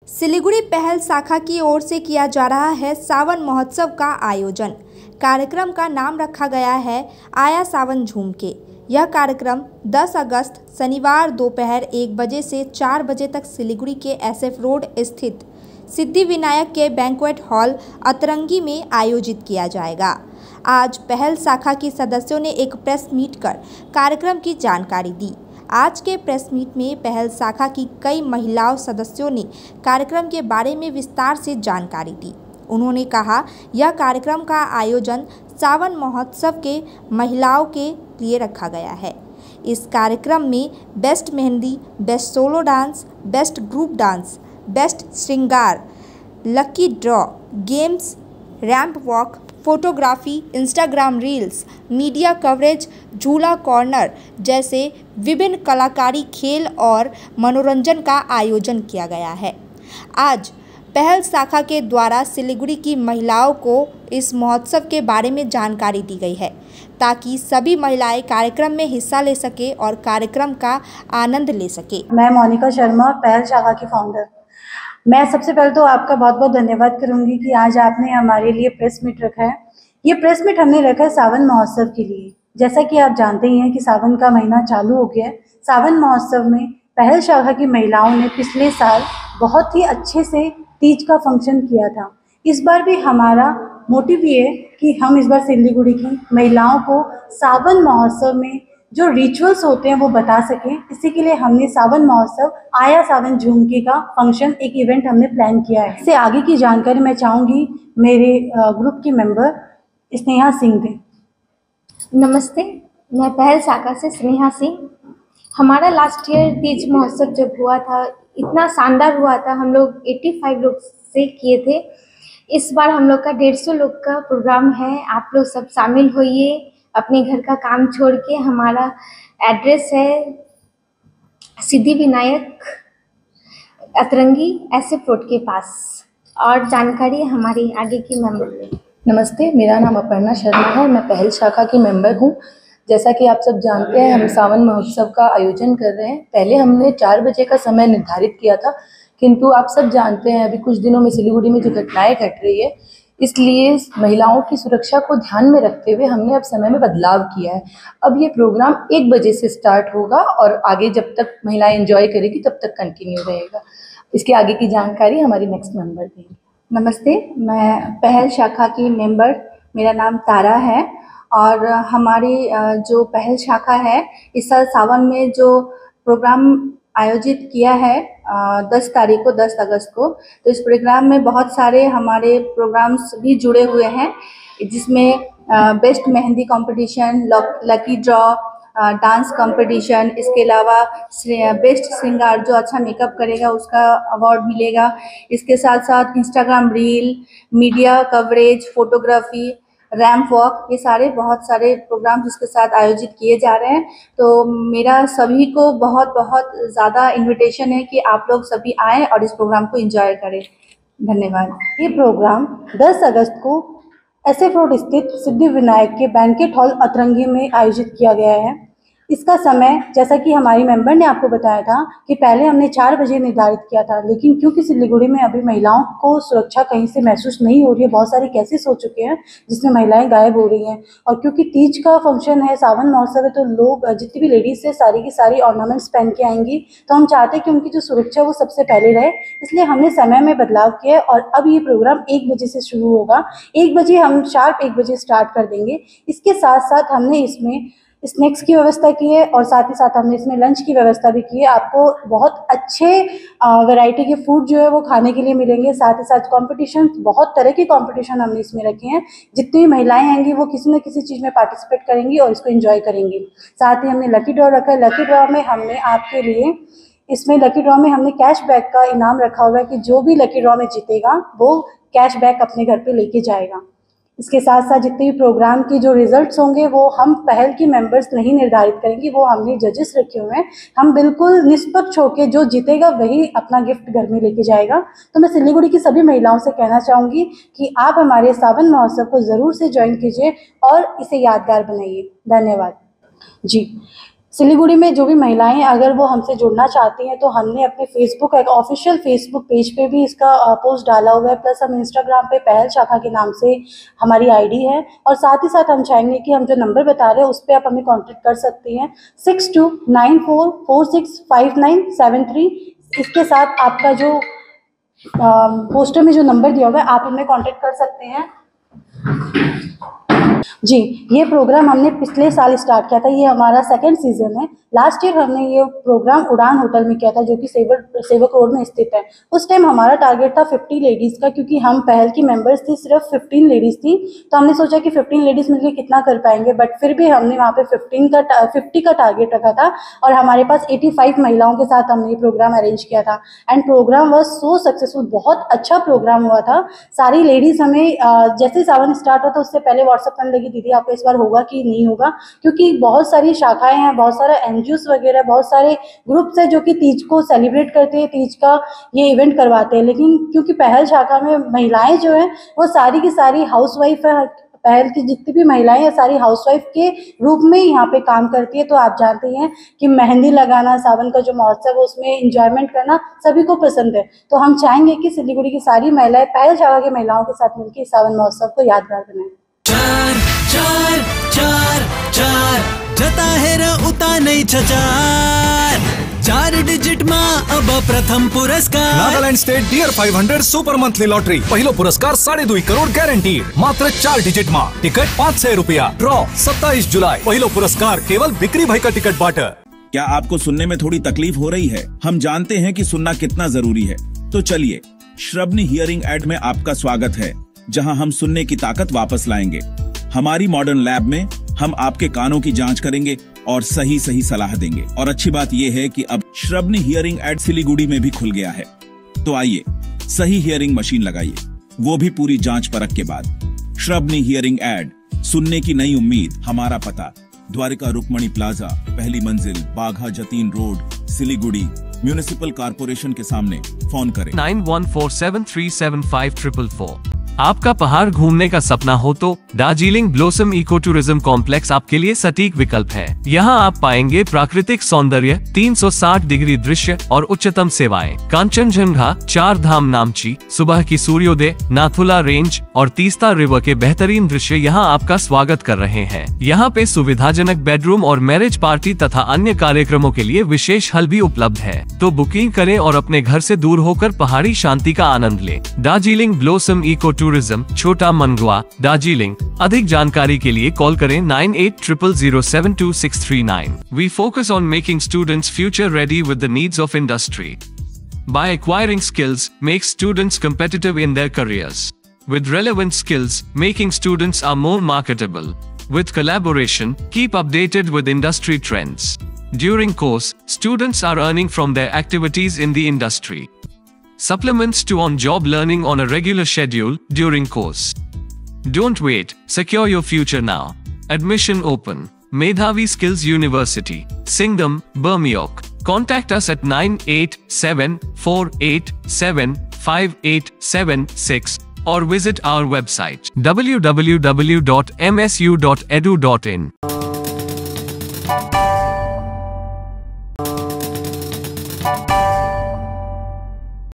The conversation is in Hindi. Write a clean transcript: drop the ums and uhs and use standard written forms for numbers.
सिलीगुड़ी पहल शाखा की ओर से किया जा रहा है सावन महोत्सव का आयोजन। कार्यक्रम का नाम रखा गया है आया सावन झूम के। यह कार्यक्रम 10 अगस्त शनिवार दोपहर 1 बजे से 4 बजे तक सिलीगुड़ी के एसएफ रोड स्थित सिद्धिविनायक के बैंक्वेट हॉल अतरंगी में आयोजित किया जाएगा। आज पहल शाखा की सदस्यों ने एक प्रेस मीट कर कार्यक्रम की जानकारी दी। आज के प्रेस मीट में पहल शाखा की कई महिलाओं सदस्यों ने कार्यक्रम के बारे में विस्तार से जानकारी दी। उन्होंने कहा, यह कार्यक्रम का आयोजन सावन महोत्सव के महिलाओं के लिए रखा गया है। इस कार्यक्रम में best mehndi, best solo dance, best group dance, best श्रृंगार, lucky draw, games, ramp walk, photography, Instagram reels, media coverage, झूला कॉर्नर जैसे विभिन्न कलाकारी, खेल और मनोरंजन का आयोजन किया गया है। आज पहल शाखा के द्वारा सिलीगुड़ी की महिलाओं को इस महोत्सव के बारे में जानकारी दी गई है ताकि सभी महिलाएं कार्यक्रम में हिस्सा ले सके और कार्यक्रम का आनंद ले सके। मैं मोनिका शर्मा, पहल शाखा की फाउंडर। मैं सबसे पहले तो आपका बहुत बहुत धन्यवाद करूंगी कि आज आपने हमारे लिए प्रेस मीट रखा है। ये प्रेस मीट हमने रखा है सावन महोत्सव के लिए। जैसा कि आप जानते ही हैं कि सावन का महीना चालू हो गया है। सावन महोत्सव में पहल शाखा की महिलाओं ने पिछले साल बहुत ही अच्छे से तीज का फंक्शन किया था। इस बार भी हमारा मोटिव ये है कि हम इस बार सिलीगुड़ी की महिलाओं को सावन महोत्सव में जो रिचुअल्स होते हैं वो बता सकें। इसी के लिए हमने सावन महोत्सव आया सावन झूमके का फंक्शन एक इवेंट हमने प्लान किया है। इससे आगे की जानकारी मैं चाहूँगी मेरे ग्रुप की मेंबर स्नेहा सिंह दें। नमस्ते, मैं पहल शाखा से स्नेहा सिंह। हमारा लास्ट ईयर तीज महोत्सव जब हुआ था इतना शानदार हुआ था। हम लोग 85 लोग से किए थे। इस बार हम लोग का 150 लोग का प्रोग्राम है। आप लोग सब शामिल होइए अपने घर का काम छोड़ के। हमारा एड्रेस है सिद्धिविनायक अतरंगी एसएफ रोड के पास। और जानकारी हमारी आगे की मेंबर। नमस्ते, मेरा नाम अपर्णा शर्मा है। मैं पहल शाखा की मेंबर हूँ। जैसा कि आप सब जानते हैं, हम सावन महोत्सव का आयोजन कर रहे हैं। पहले हमने 4 बजे का समय निर्धारित किया था, किंतु आप सब जानते हैं अभी कुछ दिनों में सिलीगुड़ी में जो घटनाएं घट रही है, इसलिए महिलाओं की सुरक्षा को ध्यान में रखते हुए हमने अब समय में बदलाव किया है। अब ये प्रोग्राम 1 बजे से स्टार्ट होगा और आगे जब तक महिलाएं एंजॉय करेगी तब तक कंटिन्यू रहेगा। इसके आगे की जानकारी हमारी नेक्स्ट मेंबर देंगी। नमस्ते, मैं पहल शाखा की मेंबर, मेरा नाम तारा है और हमारी जो पहल शाखा है इस साल सावन में जो प्रोग्राम आयोजित किया है 10 तारीख को, 10 अगस्त को, तो इस प्रोग्राम में बहुत सारे हमारे प्रोग्राम्स भी जुड़े हुए हैं, जिसमें best mehndi competition, lucky draw, dance competition, इसके अलावा बेस्ट श्रृंगार जो अच्छा मेकअप करेगा उसका अवार्ड मिलेगा। इसके साथ साथ Instagram reel, media coverage, photography, ramp walk, ये सारे बहुत सारे प्रोग्राम जिसके साथ आयोजित किए जा रहे हैं। तो मेरा सभी को बहुत बहुत ज़्यादा इन्विटेशन है कि आप लोग सभी आएँ और इस प्रोग्राम को एंजॉय करें। धन्यवाद। ये प्रोग्राम 10 अगस्त को एसएफ रोड स्थित सिद्धिविनायक के बैंक्वेट हॉल अतरंगी में आयोजित किया गया है। इसका समय, जैसा कि हमारी मेंबर ने आपको बताया था कि पहले हमने 4 बजे निर्धारित किया था, लेकिन क्योंकि सिलीगुड़ी में अभी महिलाओं को सुरक्षा कहीं से महसूस नहीं हो रही है, बहुत सारे केसेस हो चुके हैं जिसमें महिलाएं गायब हो रही हैं, और क्योंकि तीज का फंक्शन है, सावन महोत्सव है, तो लोग जितनी भी लेडीज है सारी की सारी ऑर्नामेंट्स पहन के आएंगी, तो हम चाहते हैं कि उनकी जो सुरक्षा वो सबसे पहले रहे। इसलिए हमने समय में बदलाव किया और अब ये प्रोग्राम 1 बजे से शुरू होगा। 1 बजे हम शार्प 1 बजे स्टार्ट कर देंगे। इसके साथ साथ हमने इसमें स्नैक्स की व्यवस्था की है और साथ ही साथ हमने इसमें लंच की व्यवस्था भी की है। आपको बहुत अच्छे वैरायटी के फूड जो है वो खाने के लिए मिलेंगे। साथ ही साथ कंपटीशन, बहुत तरह के कंपटीशन हमने इसमें रखे हैं। जितनी भी महिलाएं आएंगी वो किसी न किसी चीज़ में पार्टिसिपेट करेंगी और इसको एंजॉय करेंगी। साथ ही हमने लकी ड्रॉ रखा है। लकी ड्रॉ में हमने आपके लिए लकी ड्रॉ में हमने कैशबैक का इनाम रखा हुआ है कि जो भी लकी ड्रॉ में जीतेगा वो कैशबैक अपने घर पे लेके जाएगा। इसके साथ साथ जितने भी प्रोग्राम की जो रिजल्ट्स होंगे वो हम पहल की मेंबर्स नहीं निर्धारित करेंगे, वो हमने जजेस रखे हुए हैं। हम बिल्कुल निष्पक्ष होकर जो जीतेगा वही अपना गिफ्ट घर में लेके जाएगा। तो मैं सिलीगुड़ी की सभी महिलाओं से कहना चाहूँगी कि आप हमारे सावन महोत्सव को ज़रूर से ज्वाइन कीजिए और इसे यादगार बनाइए। धन्यवाद जी। सिलीगुड़ी में जो भी महिलाएं हैं, अगर वो हमसे जुड़ना चाहती हैं तो हमने अपने फेसबुक एक ऑफिशियल फेसबुक पेज पे भी इसका पोस्ट डाला हुआ है, प्लस हम इंस्टाग्राम पे पहल शाखा के नाम से हमारी आईडी है। और साथ ही साथ हम चाहेंगे कि हम जो नंबर बता रहे हैं उस पर आप हमें कांटेक्ट कर सकती हैं 6294465973। इसके साथ आपका जो पोस्टर में जो नंबर दिया हुआ है आप हमें कांटेक्ट कर सकते हैं। जी, ये प्रोग्राम हमने पिछले साल स्टार्ट किया था, ये हमारा सेकंड सीजन है। लास्ट ईयर हमने ये प्रोग्राम उड़ान होटल में किया था, जो कि सेवक रोड में स्थित है। उस टाइम हमारा टारगेट था 50 लेडीज़ का, क्योंकि हम पहल की मेंबर्स थी, सिर्फ 15 लेडीज़ थी। तो हमने सोचा कि 15 लेडीज़ मिलकर कितना कर पाएंगे, बट फिर भी हमने वहाँ पे 50 का टारगेट रखा था और हमारे पास 85 महिलाओं के साथ हमने ये प्रोग्राम अरेंज किया था। And programme was so successful, बहुत अच्छा प्रोग्राम हुआ था। सारी लेडीज़ हमें जैसे सावन स्टार्ट होता उससे पहले व्हाट्सअप करने लगी, दीदी आपको इस बार होगा कि नहीं होगा, क्योंकि बहुत सारी शाखाएं हैं, बहुत सारा एनजीओस वगैरह, बहुत सारे ग्रुप्स हैं जो कि तीज को सेलिब्रेट करते हैं, तीज का ये इवेंट करवाते हैं। लेकिन क्योंकि पहल शाखा में महिलाएं जो हैं वो सारी की सारी हाउसवाइफ है, पहल की जितनी भी महिलाएं हैं सारी हाउसवाइफ के रूप में यहाँ पे काम करती है। तो आप जानते हैं कि मेहंदी लगाना, सावन का जो महोत्सव है उसमें एंजॉयमेंट करना सभी को पसंद है। तो हम चाहेंगे कि सिलीगुड़ी की सारी महिलाएं पहल शाखा की महिलाओं के साथ मिलकर सावन महोत्सव को यादगार बनाएं। चार चार चार चार जता है र उता नहीं छचार 4 डिजिट मा अब प्रथम पुरस्कार Nagaland state dear 500 super monthly lottery पहिलो पुरस्कार 2.5 करोड़ गॅरंटीड मात्र 4 डिजिट मा टिकट 500 रुपया ड्रॉ 27 जुलाई पहिलो पुरस्कार केवल बिक्री भाई का टिकट बाटर। क्या आपको सुनने में थोड़ी तकलीफ हो रही है? हम जानते हैं कि सुनना कितना जरूरी है, तो चलिए श्रवणी हियरिंग एड में आपका स्वागत है, जहां हम सुनने की ताकत वापस लाएंगे। हमारी मॉडर्न लैब में हम आपके कानों की जांच करेंगे और सही सलाह देंगे। और अच्छी बात यह है कि अब श्रवणी हियरिंग एड सिलीगुड़ी में भी खुल गया है। तो आइए सही हियरिंग मशीन लगाइए, वो भी पूरी जांच परख के बाद। श्रवणी हियरिंग एड, सुनने की नई उम्मीद। हमारा पता द्वारिका रुक्मणी प्लाजा, पहली मंजिल, Bagha Jatin road, Siliguri, municipal corporation के सामने। फोन करें 9147375444। आपका पहाड़ घूमने का सपना हो तो Darjeeling blossom eco tourism complex आपके लिए सटीक विकल्प है। यहाँ आप पाएंगे प्राकृतिक सौंदर्य, 360 डिग्री दृश्य और उच्चतम सेवाएं। कांचनजंगा, 4 धाम नामची, सुबह की सूर्योदय, नाथुला रेंज और तीस्ता रिवर के बेहतरीन दृश्य यहाँ आपका स्वागत कर रहे हैं। यहाँ पे सुविधाजनक बेडरूम और मैरिज पार्टी तथा अन्य कार्यक्रमों के लिए विशेष हल भी उपलब्ध है। तो बुकिंग करें और अपने घर से दूर होकर पहाड़ी शांति का आनंद लें। दार्जिलिंग ब्लॉसम इको टूरिज्म, छोटा मनगुआ, दार्जिलिंग। अधिक जानकारी के लिए कॉल करें 9800072639। We focus on making students future ready with the needs of industry. By acquiring skills, make students competitive in their careers. With relevant skills, making students are more marketable. With collaboration, keep updated with industry trends. During course, students are earning from their activities in the industry. Supplements to on-job learning on a regular schedule during course. Don't wait, secure your future now. Admission open. Medhavi Skills University, Singham, Bermioc. Contact us at 9874875876 or visit our website www.msu.edu.in.